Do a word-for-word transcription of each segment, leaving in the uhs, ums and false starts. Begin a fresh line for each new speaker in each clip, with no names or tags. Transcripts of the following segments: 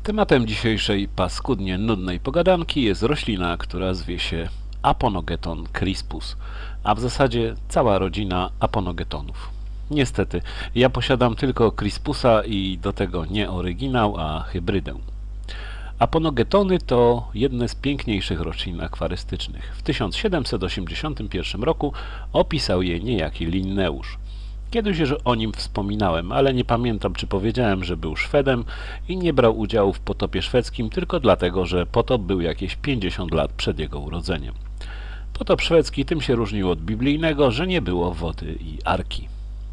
Tematem dzisiejszej paskudnie nudnej pogadanki jest roślina, która zwie się Aponogeton crispus, a w zasadzie cała rodzina aponogetonów. Niestety, ja posiadam tylko crispusa i do tego nie oryginał, a hybrydę. Aponogetony to jedne z piękniejszych roślin akwarystycznych. W tysiąc siedemset osiemdziesiątym pierwszym roku opisał je niejaki Linneusz. Kiedyś już o nim wspominałem, ale nie pamiętam, czy powiedziałem, że był Szwedem i nie brał udziału w potopie szwedzkim tylko dlatego, że potop był jakieś pięćdziesiąt lat przed jego urodzeniem. Potop szwedzki tym się różnił od biblijnego, że nie było wody i arki.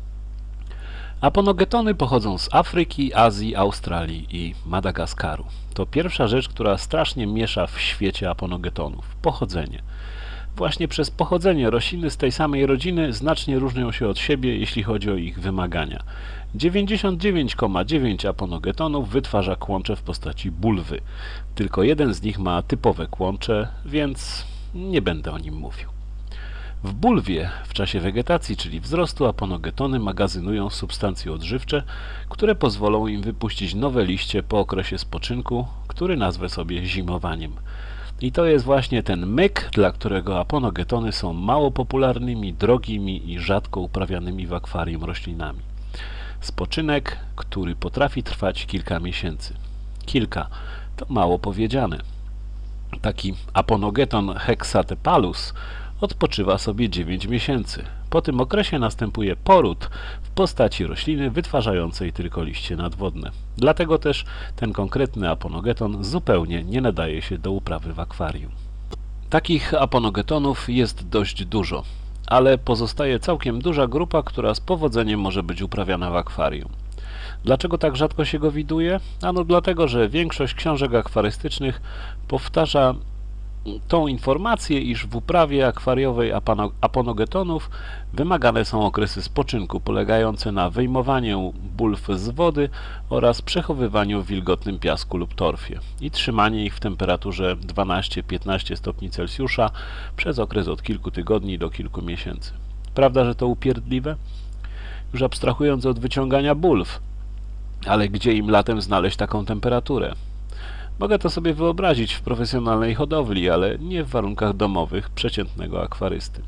Aponogetony pochodzą z Afryki, Azji, Australii i Madagaskaru. To pierwsza rzecz, która strasznie miesza w świecie aponogetonów – pochodzenie. Właśnie przez pochodzenie rośliny z tej samej rodziny znacznie różnią się od siebie, jeśli chodzi o ich wymagania. dziewięćdziesiąt dziewięć przecinek dziewięć aponogetonów wytwarza kłącze w postaci bulwy. Tylko jeden z nich ma typowe kłącze, więc nie będę o nim mówił. W bulwie w czasie wegetacji, czyli wzrostu, aponogetony magazynują substancje odżywcze, które pozwolą im wypuścić nowe liście po okresie spoczynku, który nazwę sobie zimowaniem. I to jest właśnie ten myk, dla którego aponogetony są mało popularnymi, drogimi i rzadko uprawianymi w akwarium roślinami. Spoczynek, który potrafi trwać kilka miesięcy. Kilka to mało powiedziane. Taki aponogeton hexatepalus odpoczywa sobie dziewięć miesięcy. Po tym okresie następuje poród w postaci rośliny wytwarzającej tylko liście nadwodne. Dlatego też ten konkretny aponogeton zupełnie nie nadaje się do uprawy w akwarium. Takich aponogetonów jest dość dużo, ale pozostaje całkiem duża grupa, która z powodzeniem może być uprawiana w akwarium. Dlaczego tak rzadko się go widuje? Ano dlatego, że większość książek akwarystycznych powtarza tą informację, iż w uprawie akwariowej aponogetonów wymagane są okresy spoczynku polegające na wyjmowaniu bulw z wody oraz przechowywaniu w wilgotnym piasku lub torfie i trzymanie ich w temperaturze dwanaście do piętnastu stopni Celsjusza przez okres od kilku tygodni do kilku miesięcy. Prawda, że to upierdliwe? Już abstrahując od wyciągania bulw, ale gdzie im latem znaleźć taką temperaturę? Mogę to sobie wyobrazić w profesjonalnej hodowli, ale nie w warunkach domowych przeciętnego akwarysty.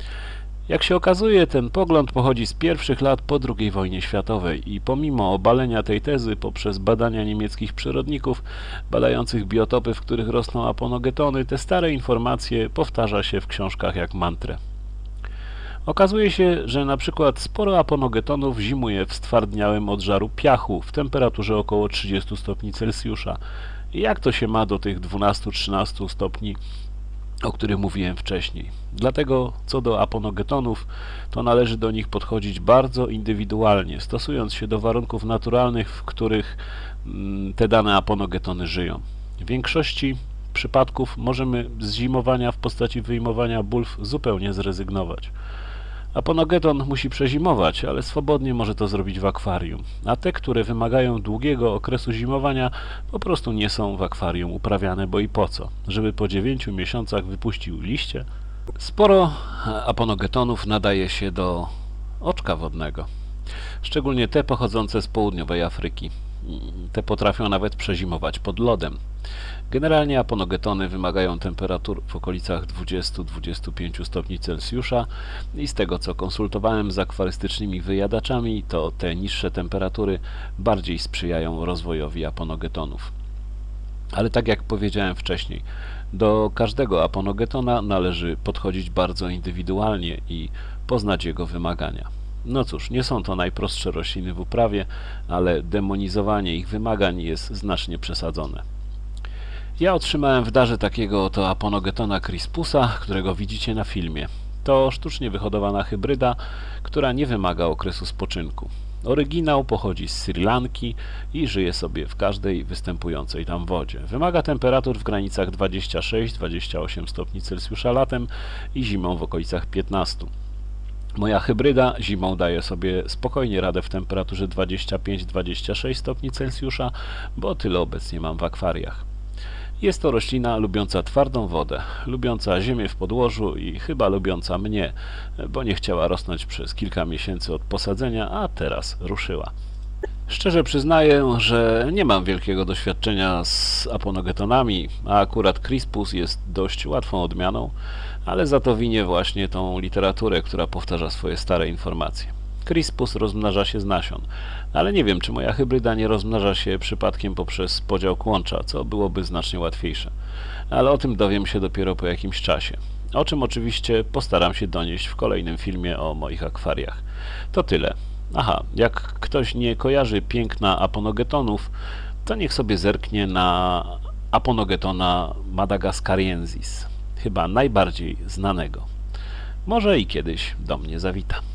Jak się okazuje, ten pogląd pochodzi z pierwszych lat po drugiej wojnie światowej i pomimo obalenia tej tezy poprzez badania niemieckich przyrodników badających biotopy, w których rosną aponogetony, te stare informacje powtarza się w książkach jak mantrę. Okazuje się, że na przykład sporo aponogetonów zimuje w stwardniałym odżaru piachu w temperaturze około trzydziestu stopni Celsjusza. I jak to się ma do tych dwunastu do trzynastu stopni, o których mówiłem wcześniej? Dlatego co do aponogetonów, to należy do nich podchodzić bardzo indywidualnie, stosując się do warunków naturalnych, w których te dane aponogetony żyją. W większości przypadków możemy z zimowania w postaci wyjmowania bulw zupełnie zrezygnować. Aponogeton musi przezimować, ale swobodnie może to zrobić w akwarium, a te, które wymagają długiego okresu zimowania, po prostu nie są w akwarium uprawiane, bo i po co? Żeby po dziewięciu miesiącach wypuścił liście? Sporo aponogetonów nadaje się do oczka wodnego, szczególnie te pochodzące z południowej Afryki. Te potrafią nawet przezimować pod lodem. Generalnie aponogetony wymagają temperatur w okolicach dwudziestu do dwudziestu pięciu stopni Celsjusza i z tego, co konsultowałem z akwarystycznymi wyjadaczami, to te niższe temperatury bardziej sprzyjają rozwojowi aponogetonów. Ale tak jak powiedziałem wcześniej, do każdego aponogetona należy podchodzić bardzo indywidualnie i poznać jego wymagania. No cóż, nie są to najprostsze rośliny w uprawie, ale demonizowanie ich wymagań jest znacznie przesadzone. Ja otrzymałem w darze takiego oto aponogetona crispusa, którego widzicie na filmie. To sztucznie wyhodowana hybryda, która nie wymaga okresu spoczynku. Oryginał pochodzi z Sri Lanki i żyje sobie w każdej występującej tam wodzie. Wymaga temperatur w granicach dwadzieścia sześć do dwudziestu ośmiu stopni Celsjusza latem i zimą w okolicach piętnastu. Moja hybryda zimą daje sobie spokojnie radę w temperaturze dwadzieścia pięć do dwudziestu sześciu stopni Celsjusza, bo tyle obecnie mam w akwariach. Jest to roślina lubiąca twardą wodę, lubiąca ziemię w podłożu i chyba lubiąca mnie, bo nie chciała rosnąć przez kilka miesięcy od posadzenia, a teraz ruszyła. Szczerze przyznaję, że nie mam wielkiego doświadczenia z aponogetonami, a akurat Crispus jest dość łatwą odmianą, ale za to winię właśnie tą literaturę, która powtarza swoje stare informacje. Crispus rozmnaża się z nasion, ale nie wiem, czy moja hybryda nie rozmnaża się przypadkiem poprzez podział kłącza, co byłoby znacznie łatwiejsze. Ale o tym dowiem się dopiero po jakimś czasie. O czym oczywiście postaram się donieść w kolejnym filmie o moich akwariach. To tyle. Aha, jak ktoś nie kojarzy piękna aponogetonów, to niech sobie zerknie na aponogetona madagascariensis, chyba najbardziej znanego. Może i kiedyś do mnie zawita.